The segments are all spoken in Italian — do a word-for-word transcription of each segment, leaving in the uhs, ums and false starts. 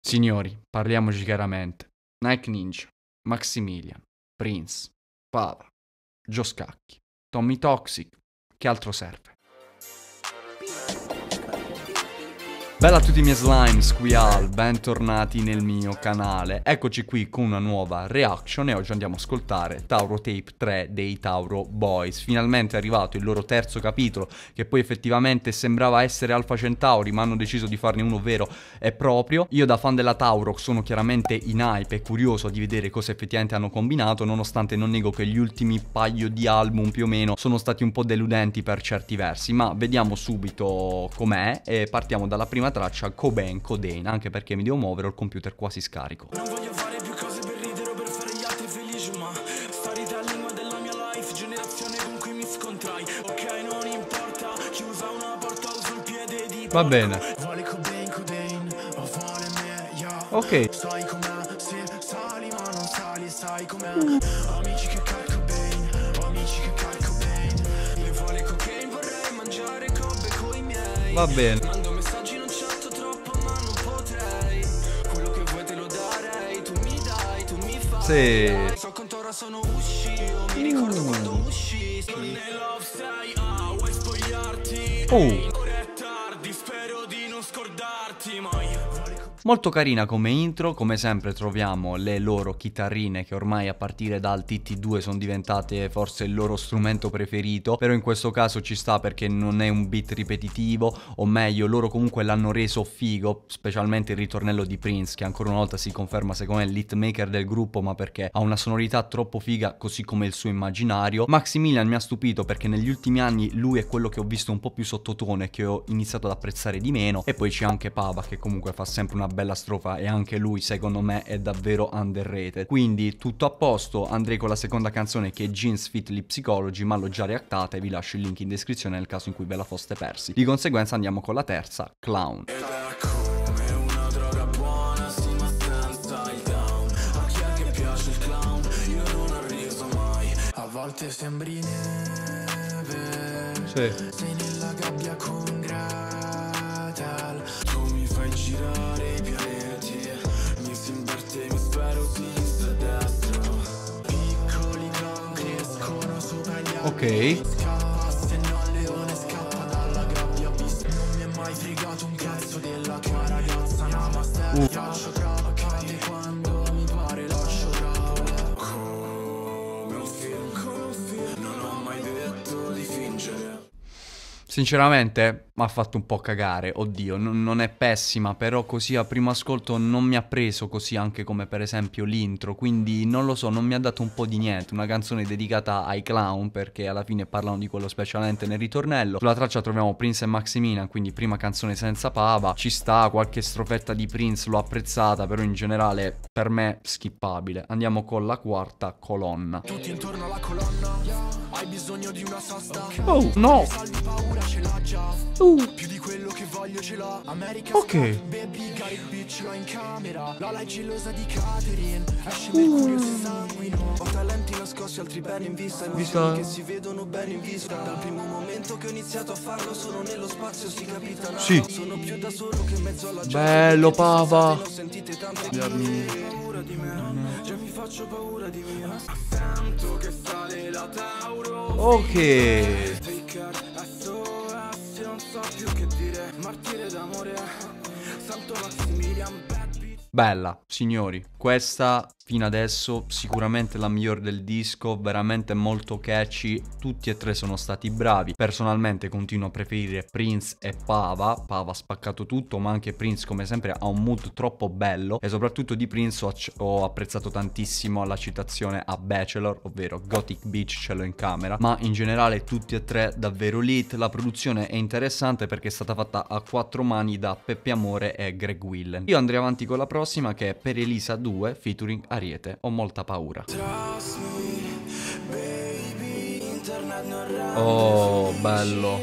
Signori, parliamoci chiaramente. Nike Ninja, Maximilian, Prince, Pava, Joe Scacchi, Tommy Toxic, che altro serve? Bella a tutti i miei slime, Squeal, bentornati nel mio canale. Eccoci qui con una nuova reaction e oggi andiamo a ascoltare Tauro Tape tre dei Tauro Boys. Finalmente è arrivato il loro terzo capitolo, che poi effettivamente sembrava essere Alpha Centauri, ma hanno deciso di farne uno vero e proprio. Io da fan della Tauro sono chiaramente in hype e curioso di vedere cosa effettivamente hanno combinato, nonostante non nego che gli ultimi paio di album più o meno sono stati un po' deludenti per certi versi, ma vediamo subito com'è e partiamo dalla prima traccia, Cobain Codeine, anche perché mi devo muovere, ho il computer quasi scarico. Non voglio fare più cose per ridere o per fare gli altri felici, ma storytelling della mia life, generazione con cui mi scontrai. Ok, non importa, chiusa una porta sul piede di Va bene. Vuole Cobain, Codain, o vuole me, yeah. Ok. Stai com'è, se sali ma non sali, sai com'è. Amici che cal Cobain, o amici che cal Cobain. Io vuole cocaine, vorrei mangiare cobe coi miei. Va bene. Mando messaggi, non chatto troppo ma non potrei. Quello che vuoi te lo darei, tu mi dai, tu mi fai. Sì. So quanto ora sono uscito, mi ricordo quando uscì. Non ne love sei, ah, vuoi spogliarti? Oh. Ehi, ora è tardi, spero di non scordarti mai. Molto carina come intro, come sempre troviamo le loro chitarrine che ormai a partire dal T T due sono diventate forse il loro strumento preferito, però in questo caso ci sta perché non è un beat ripetitivo, o meglio loro comunque l'hanno reso figo, specialmente il ritornello di Prince che ancora una volta si conferma secondo me l'hitmaker del gruppo, ma perché ha una sonorità troppo figa così come il suo immaginario. Maximilian mi ha stupito perché negli ultimi anni lui è quello che ho visto un po' più sottotono e che ho iniziato ad apprezzare di meno, e poi c'è anche Pava che comunque fa sempre una bella strofa e anche lui secondo me è davvero underrated. Quindi tutto a posto, andrei con la seconda canzone che è Jeans Fit Lip Psychology, ma l'ho già reactata e vi lascio il link in descrizione nel caso in cui ve la foste persi. Di conseguenza andiamo con la terza, Clown. Ed è come una droga buona, sì ma senza il down. A chi è che piace il clown? Io non ho riso mai. A volte sembri neve, Sì. sei nella gabbia con Gretel. Tu mi fai girare i pianeti, mi si inverte, mi spero sinistra e destra. Piccoli clown crescono sopra gli alberi. Ok. Scappa, se no il leone scappa dalla gabbia, visto. Non mi è mai fregato un cazzo della tua ragazza, namaste. Uh. Faccio crava, cade quando mi pare, lascio crava. Come un film, come un film, non ho mai detto di fingere. Sinceramente mi ha fatto un po' cagare, oddio, n- non è pessima, però così a primo ascolto non mi ha preso così anche come per esempio l'intro, quindi non lo so, non mi ha dato un po' di niente, una canzone dedicata ai clown perché alla fine parlano di quello specialmente nel ritornello. Sulla traccia troviamo Prince e Maximilian, quindi prima canzone senza Pava, ci sta, qualche strofetta di Prince l'ho apprezzata, però in generale per me skippabile. Andiamo con la quarta colonna. Tutti intorno alla colonna, hai bisogno di una sosta. Oh no! Salvi paura, ce l'ha già. Uh. Più di quello che voglio ce l'ha. America Ok. Scrap, baby, got it, bitch, l'ho in camera. La è gelosa di Catherine. Esce mercurio se sanguino. Ho talenti nascosti, altri bene in vista. Emozioni che si vedono bene in vista. Dal primo momento che ho iniziato a farlo, sono nello spazio, si capita. Sì. Sono più da solo che in mezzo alla gente. Bello Pava. Non sentite tante paura di me. Già mi faccio paura di me. Sento che sale la Tauro. Ok. Non so più che dire, martire d'amore. Santo Maximilian, bad bitch. Bella, signori, questa fino adesso sicuramente la miglior del disco, veramente molto catchy, tutti e tre sono stati bravi. Personalmente continuo a preferire Prince e Pava, Pava ha spaccato tutto, ma anche Prince come sempre ha un mood troppo bello, e soprattutto di Prince ho, ho apprezzato tantissimo la citazione a Bachelor, ovvero Gothic Beach ce l'ho in camera, ma in generale tutti e tre davvero lit. La produzione è interessante perché è stata fatta a quattro mani da Peppe Amore e Greg Willen. Io andrei avanti con la prossima che è Per Elisa due featuring Ariete, ho molta paura. Oh, bello.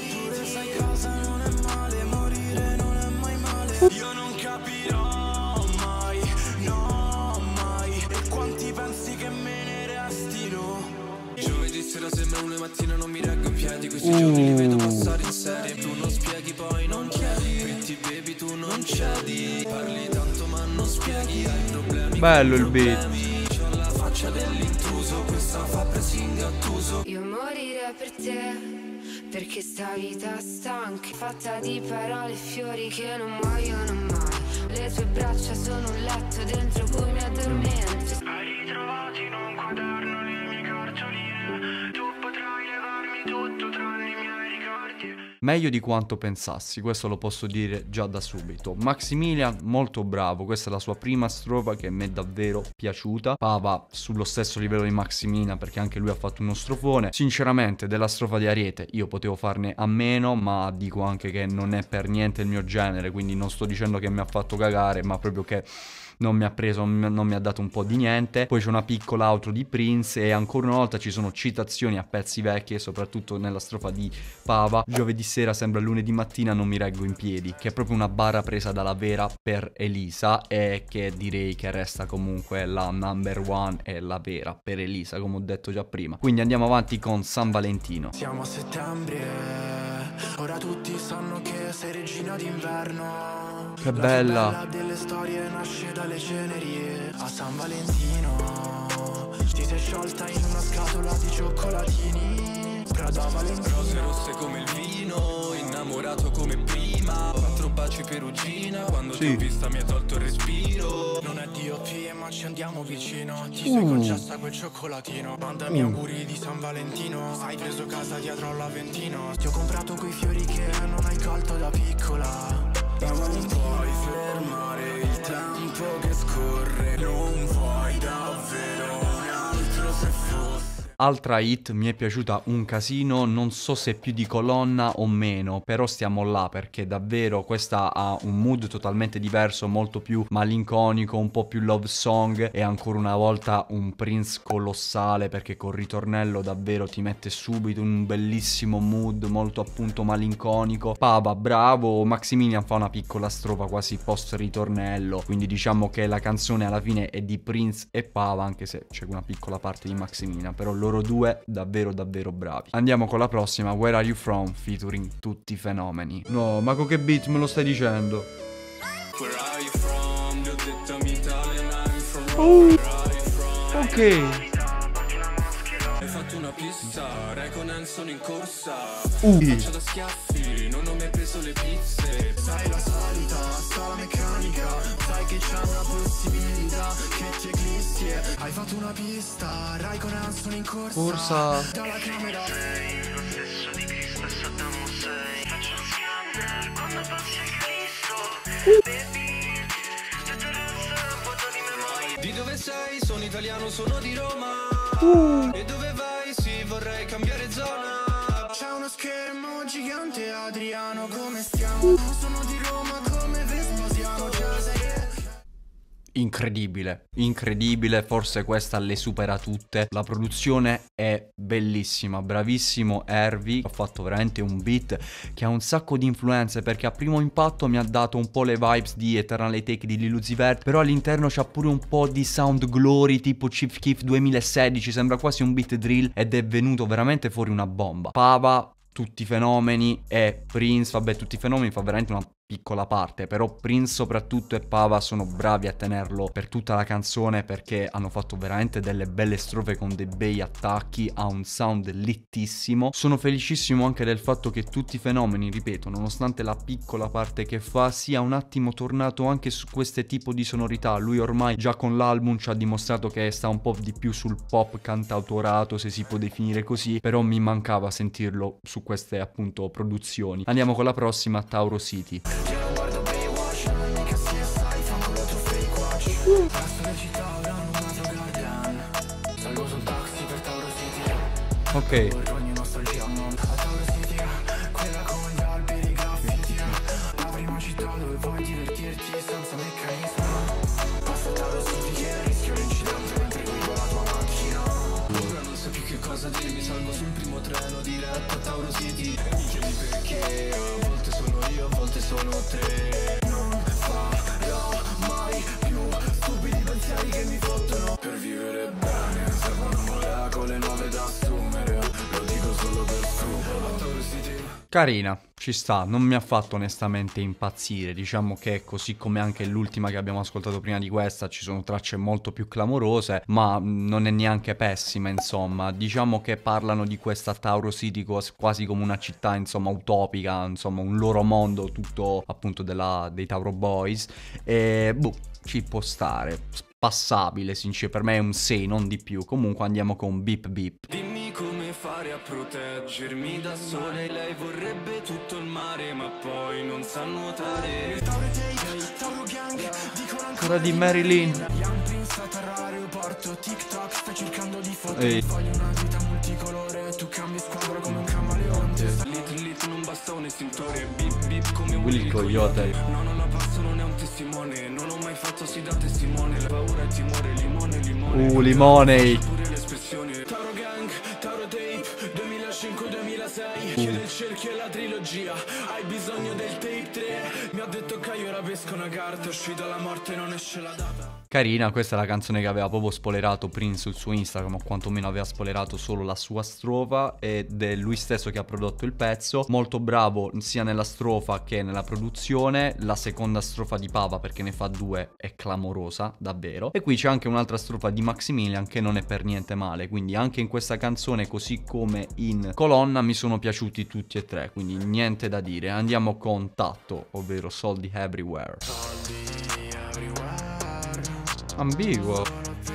Io non capirò mai, no mai. E quanti pensi che me ne restino? Giovedì sera sembra una mattina, non mi reggo in piedi. Questi Uh. giorni li vedo passare in serie. Tu non spieghi poi non chiedi. Pretty baby tu non cedi. Parli tanto ma non spieghi, hai problemi. Bello il beat. C'ho la faccia dell'intruso, questa fa pressing attuso. Io morirei per te, perché sta vita stanca, fatta di parole e fiori che non muoiono mai. Le tue braccia sono un letto dentro cui mi addormento. Hai ritrovato in un quaderno le mie cartoline. Tu potrai levarmi tutto tranne i miei ricordi. Meglio di quanto pensassi, questo lo posso dire già da subito. Maximilian molto bravo, questa è la sua prima strofa che mi è davvero piaciuta. Pava sullo stesso livello di Maximilian perché anche lui ha fatto uno strofone. Sinceramente della strofa di Ariete io potevo farne a meno, ma dico anche che non è per niente il mio genere, quindi non sto dicendo che mi ha fatto cagare, ma proprio che non mi ha preso, non mi ha dato un po' di niente. Poi c'è una piccola outro di Prince e ancora una volta ci sono citazioni a pezzi vecchi, soprattutto nella strofa di Pava. Giovedì sera sembra lunedì mattina, non mi reggo in piedi, che è proprio una barra presa dalla vera per Elisa e che direi che resta comunque la number one e la vera per Elisa, come ho detto già prima. Quindi andiamo avanti con San Valentino. Siamo a settembre, ora tutti sanno che sei regina d'inverno. Che bella. La più bella delle storie nasce dalle cenerie. A San Valentino ti sei sciolta in una scatola di cioccolatini. Prada Valentino. Rose rosse come il vino, innamorato come prima. Quattro baci perugina, quando sì. ti ho vista mi hai tolto il respiro. Non è D O P ma ci andiamo vicino. Ti sei uh. concessa quel cioccolatino. Mandami uh. auguri di San Valentino. Hai preso casa dietro all'Aventino. Ti ho comprato quei fiori che non hai colto da piccola. Non puoi fermare il tempo che scorre. Non vuoi davvero un altro se fosse. Altra hit, mi è piaciuta un casino, non so se più di colonna o meno, però stiamo là perché davvero questa ha un mood totalmente diverso, molto più malinconico, un po' più love song e ancora una volta un Prince colossale perché col ritornello davvero ti mette subito in un bellissimo mood, molto appunto malinconico. Pava bravo, Maximilian fa una piccola strofa quasi post ritornello, quindi diciamo che la canzone alla fine è di Prince e Pava, anche se c'è una piccola parte di Maximilian, però loro due davvero davvero bravi. Andiamo con la prossima, Where Are You From featuring Tutti Fenomeni. No, ma con che beat me lo stai dicendo? Where are you from? Gli ho detto I'm Italian, I'm from Rome. Oh, Where are you from? ok. Hai fatto una pista, Ray Nelson in corsa. Uh. Faccia da schiaffi, non ho mai preso le pizze. Sai la solita, sala meccanica. Sai che c'è una possibilità che ti eclissi. Hai fatto una pista, Ray Nelson in corsa. Corsa. Dalla camera. Sei lo stesso di Cristo e Saddam Hussein. Faccio un scanner quando passi al Cristo. Baby, tutto il resto è un foto di memoria. Di dove sei? Sono italiano, sono di Roma. Uh. E dove vai? Sì, vorrei cambiare zona. C'è uno schermo gigante, Adriano, come stiamo? Sono di Roma, come Vespasiano. Cioè, sai che... Incredibile, incredibile, forse questa le supera tutte. La produzione è bellissima, bravissimo Hervey. Ho fatto veramente un beat che ha un sacco di influenze, perché a primo impatto mi ha dato un po' le vibes di Eternal Take di Lil Uzi Vert, però all'interno c'ha pure un po' di Sound Glory tipo Chief Keef duemilasedici, sembra quasi un beat drill ed è venuto veramente fuori una bomba. Pava, Tutti Fenomeni e Prince, vabbè Tutti Fenomeni fa veramente una piccola parte, però Prince soprattutto e Pava sono bravi a tenerlo per tutta la canzone perché hanno fatto veramente delle belle strofe con dei bei attacchi, ha un sound littissimo. Sono felicissimo anche del fatto che Tutti Fenomeni, ripeto, nonostante la piccola parte che fa, sia un attimo tornato anche su questo tipo di sonorità. Lui ormai già con l'album ci ha dimostrato che sta un po' di più sul pop cantautorato, se si può definire così, però mi mancava sentirlo su queste appunto produzioni. Andiamo con la prossima, Tauro City. Ok. Cosa dirmi, salgo sul primo treno diretto a Tauro City. E mi chiedi perché a volte sono io, a volte sono te. Non farò mai più stupidi pensieri che mi fottono. Per vivere bene servono molecole nuove da assumere. Lo dico solo per scrupolo. A Tauro City. Carina, ci sta, non mi ha fatto onestamente impazzire. Diciamo che così come anche l'ultima che abbiamo ascoltato prima di questa, ci sono tracce molto più clamorose, ma non è neanche pessima, insomma. Diciamo che parlano di questa Tauro City quasi come una città, insomma, utopica, insomma, un loro mondo tutto appunto della, dei Tauro Boys. E boh, ci può stare, passabile, sincer- per me è un sei, non di più. Comunque andiamo con Beep Beep. Dimmi come fare a proteggermi da sole. Lei vorrebbe tutto il mare ma poi non sa nuotare. Il Tauro Take, Tauro Gang, dicono ancora di Marilyn. Young Prince all'aeroporto, TikTok, sta cercando di foto. Ehi. Voglio una vita multicolore, tu cambi squadra come un camaleonte. Lit lit non basta un estintore, bip bip come un Willy Coyote. No, non la passo, non è un testimone. Non ho mai fatto sì da testimone. La paura e timore, limone, limone. Uh, limone. Pure l'espressione. Tauro Gang, Tauro Tape, duemilacinque duemilasei. Chiude il cerchio e la trilogia. Hai bisogno del tape tre. Mi ha detto che io ora pesco una carta. È uscita la morte, non esce la data. Carina, questa è la canzone che aveva proprio spoilerato Prince sul suo Instagram, o quantomeno aveva spoilerato solo la sua strofa, ed è lui stesso che ha prodotto il pezzo. Molto bravo sia nella strofa che nella produzione. La seconda strofa di Pava, perché ne fa due, è clamorosa, davvero. E qui c'è anche un'altra strofa di Maximilian che non è per niente male, quindi anche in questa canzone, così come in colonna, mi sono piaciuti tutti e tre, quindi niente da dire. Andiamo con Tatto, ovvero Soldi Everywhere. Ambiguo.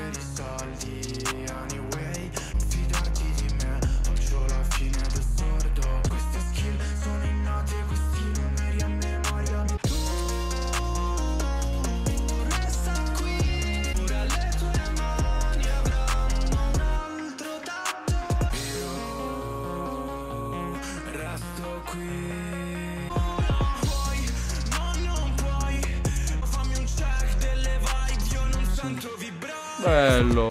Bello.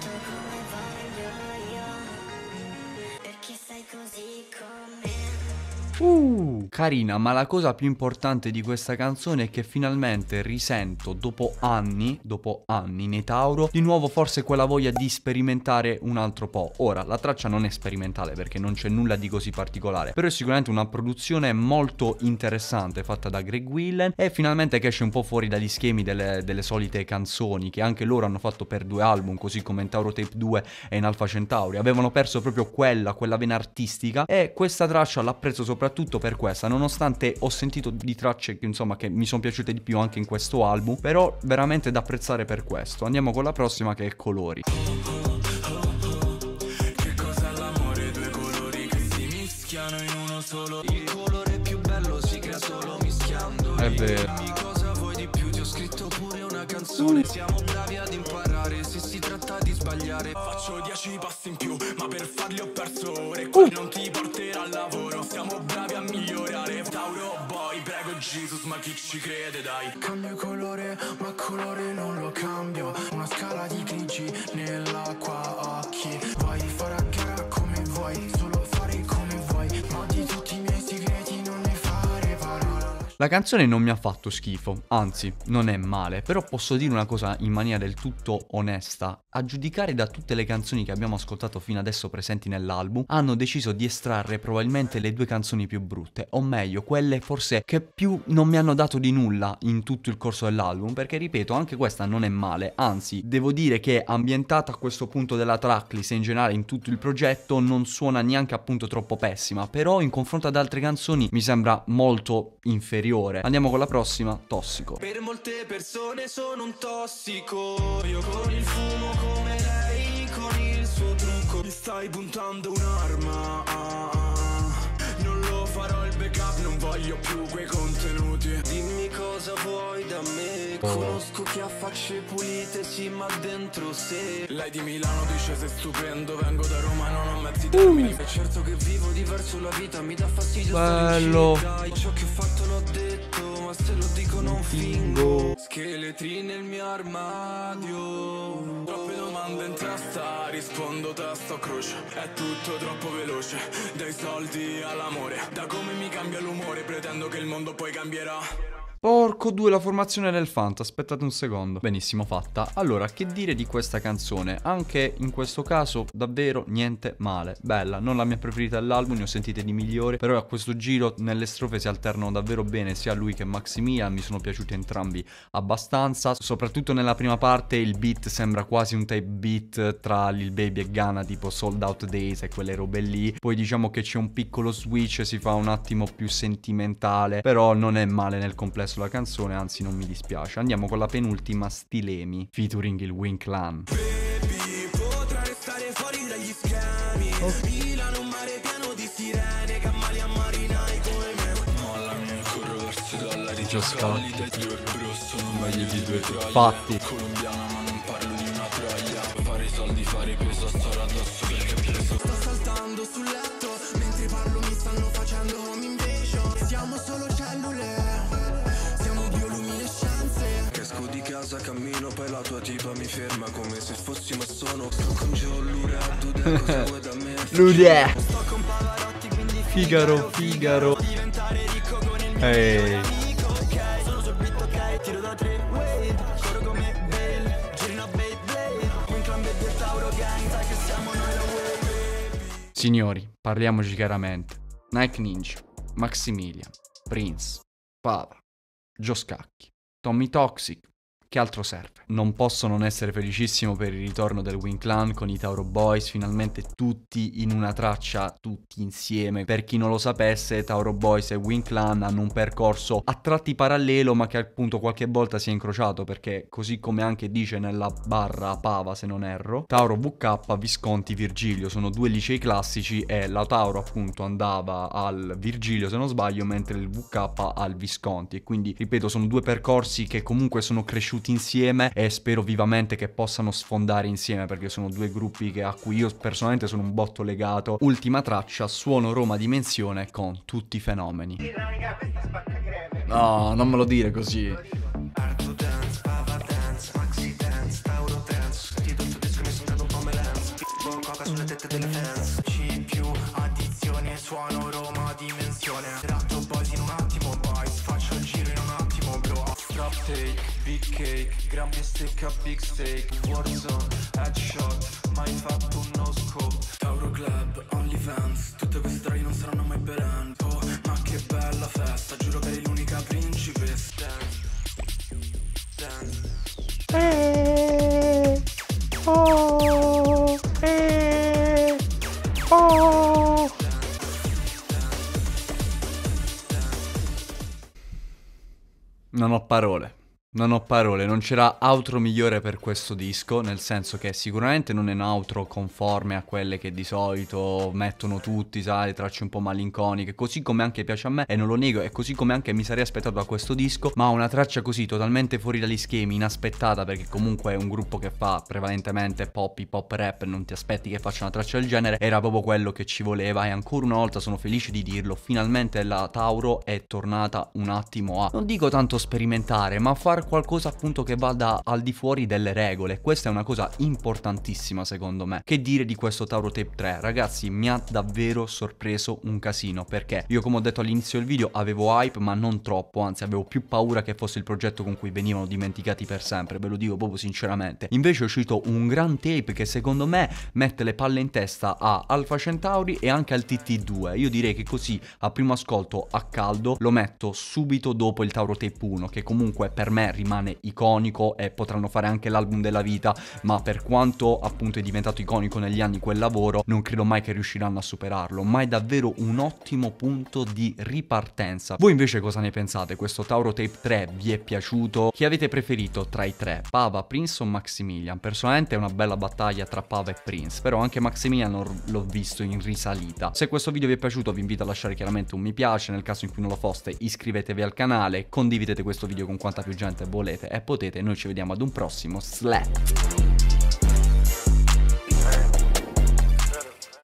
Perché sei così con me. Uh, carina, ma la cosa più importante di questa canzone è che finalmente risento dopo anni, dopo anni nei Tauro, di nuovo forse quella voglia di sperimentare un altro po'. Ora, la traccia non è sperimentale perché non c'è nulla di così particolare, però è sicuramente una produzione molto interessante fatta da Greg Willen, e finalmente che esce un po' fuori dagli schemi delle, delle solite canzoni che anche loro hanno fatto per due album, così come in Tauro Tape due e in Alpha Centauri. Avevano perso proprio quella, quella vena artistica, e questa traccia l'apprezzo soprattutto per questa, nonostante ho sentito di tracce che insomma che mi sono piaciute di più anche in questo album, però veramente da apprezzare per questo. Andiamo con la prossima, che è Colori. Che cos'è l'amore? Due colori che si mischiano in uno solo. Il colore più bello si crea solo mischiando. È vero. Dimmi cosa vuoi di più, ti ho scritto pure una canzone. Siamo bravi ad imparare, se si tratta di sbagliare. Faccio dieci passi in più, ma per farli ho perso ore. Qua non ti porterà al lavoro, siamo bravi a migliorare. Tauro Boy, prego Jesus, ma chi ci crede, dai. Cambio colore, ma colore non lo cambio. Una scala di grigi nell'acqua occhi. Vuoi fare a gara come vuoi, solo fare come vuoi. Ma di tutti i miei segreti non ne fare parola. La canzone non mi ha fatto schifo, anzi, non è male, però posso dire una cosa in maniera del tutto onesta. A giudicare da tutte le canzoni che abbiamo ascoltato fino adesso presenti nell'album, hanno deciso di estrarre probabilmente le due canzoni più brutte, o meglio, quelle forse che più non mi hanno dato di nulla in tutto il corso dell'album, perché ripeto, anche questa non è male, anzi, devo dire che ambientata a questo punto della tracklist e in generale in tutto il progetto non suona neanche appunto troppo pessima, però in confronto ad altre canzoni mi sembra molto inferiore. Andiamo con la prossima, Tossico. Per molte persone sono un tossico. Io con il fumo come lei, con il suo trucco. Mi stai puntando un'arma. Non lo farò il backup, non voglio più quei contenuti. Dimmi cosa vuoi da me. Conosco chi ha facce pulite, sì, ma dentro sé. Lei di Milano dice sei stupendo. Vengo da Roma, non ho mezzi termini. È certo che vivo diverso, la vita mi dà fastidio. Bello. Stare in ciò che ho fatto l'ho detto, ma se lo dico non fingo. Scheletri nel mio armadio. Troppe domande in testa, rispondo testa o croce. È tutto troppo veloce, dai soldi all'amore. Da come mi cambia l'umore, pretendo che il mondo poi cambierà. Porco due, la formazione del Fanta, aspettate un secondo. Benissimo fatta. Allora, che dire di questa canzone? Anche in questo caso davvero niente male. Bella, non la mia preferita dell'album, ne ho sentite di migliori, però a questo giro nelle strofe si alternano davvero bene sia lui che Maximilian, mi sono piaciuti entrambi abbastanza. Soprattutto nella prima parte il beat sembra quasi un type beat tra Lil Baby e Ghana, tipo Sold Out Days e quelle robe lì. Poi diciamo che c'è un piccolo switch, si fa un attimo più sentimentale, però non è male nel complesso la canzone, anzi non mi dispiace. Andiamo con la penultima, Stilemi featuring il Wing Clan. Baby, potrà restare fuori dagli schemi. Okay. Milano, un mare pieno di sirene, cammali a marinai come me. Mollami e corro verso i dollari. Gioscacchi. Dai due bro, sono meglio di due troglie. Fatti. Colombiana ma non parlo di una troglia. Fare i soldi, fare peso, storia addosso perché ho preso. Sto saltando sul letto, mentre parlo mi stanno facendo home invasion. Siamo solo cellule, siamo bioluminescenze. Che esco di casa, cammino, poi la tua tipa mi ferma come se fossi massone. Sto con Gio, Lure, Abdude, cosa vuoi da me? Lure. Sto con Pavarotti, quindi Figaro, Figaro. diventare ricco con il Ehi. amico, ok? Sono sul beat, ok? Tiro da tre, wave, corro come Bale, giri una Beyblade, un clan del Tauro Gang, sai che siamo noi la wave. Signori, parliamoci chiaramente. Nike Ninja, Maximilian, Prince, Pava, Gioscacchi, Tommy Toxic. Che altro serve? Non posso non essere felicissimo per il ritorno del Wing Clan con i Tauro Boys, finalmente tutti in una traccia, tutti insieme. Per chi non lo sapesse, Tauro Boys e Wing Clan hanno un percorso a tratti parallelo, ma che appunto qualche volta si è incrociato, perché così come anche dice nella barra Pava, se non erro, Tauro V K, Visconti, Virgilio sono due licei classici e la Tauro appunto andava al Virgilio se non sbaglio, mentre il V K al Visconti, e quindi ripeto sono due percorsi che comunque sono cresciuti insieme e spero vivamente che possano sfondare insieme, perché sono due gruppi che, a cui io personalmente sono un botto legato. Ultima traccia, Suono Roma Dimensione con Tutti i Fenomeni. No, non me lo dire così. Arto dance, Pava dance, Maxi dance, Tauro dance. Ti do tutto disco, mi sono dato un po' melance. Pippo, coca sulle tette delle fans. C più, addizione, Suono Roma Dimensione. Ratto boys in un attimo, boys. Faccio il giro in un attimo, bro. Drop take, big cake, gran bistecca, big steak. Warzone, headshot, mai fatto un no scope. Tauro Club, OnlyFans. Tutte queste storie non saranno mai per end. Oh, ma che bella festa, giuro che eri l'unica principessa. Dance, dance. Eh, oh, eh, oh. Non ho parole. Non ho parole, non c'era outro migliore per questo disco, nel senso che sicuramente non è un outro conforme a quelle che di solito mettono tutti, sai, tracce un po' malinconiche, così come anche piace a me, e non lo nego, e così come anche mi sarei aspettato da questo disco, ma una traccia così totalmente fuori dagli schemi, inaspettata, perché comunque è un gruppo che fa prevalentemente pop, hip hop, rap, non ti aspetti che faccia una traccia del genere, era proprio quello che ci voleva, e ancora una volta sono felice di dirlo, finalmente la Tauro è tornata un attimo a, non dico tanto sperimentare, ma far qualcosa appunto che vada al di fuori delle regole. Questa è una cosa importantissima secondo me. Che dire di questo Tauro Tape tre? Ragazzi, mi ha davvero sorpreso un casino, perché io, come ho detto all'inizio del video, avevo hype ma non troppo, anzi avevo più paura che fosse il progetto con cui venivano dimenticati per sempre, ve lo dico proprio sinceramente. Invece è uscito un gran tape che secondo me mette le palle in testa a Alpha Centauri e anche al T T due. Io direi che così a primo ascolto a caldo lo metto subito dopo il Tauro Tape uno, che comunque per me rimane iconico e potranno fare anche l'album della vita, ma per quanto appunto è diventato iconico negli anni quel lavoro, non credo mai che riusciranno a superarlo, ma è davvero un ottimo punto di ripartenza. Voi invece cosa ne pensate? Questo Tauro Tape tre vi è piaciuto? Chi avete preferito tra i tre? Pava, Prince o Maximilian? Personalmente è una bella battaglia tra Pava e Prince, però anche Maximilian l'ho visto in risalita. Se questo video vi è piaciuto vi invito a lasciare chiaramente un mi piace, nel caso in cui non lo foste iscrivetevi al canale, condividete questo video con quanta più gente volete e potete. Noi ci vediamo ad un prossimo Slap.